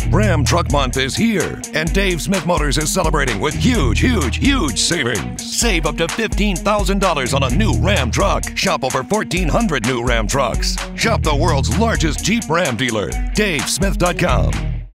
Ram Truck Month is here, and Dave Smith Motors is celebrating with huge savings. Save up to $15,000 on a new Ram truck. Shop over 1,400 new Ram trucks. Shop the world's largest Jeep Ram dealer, DaveSmith.com.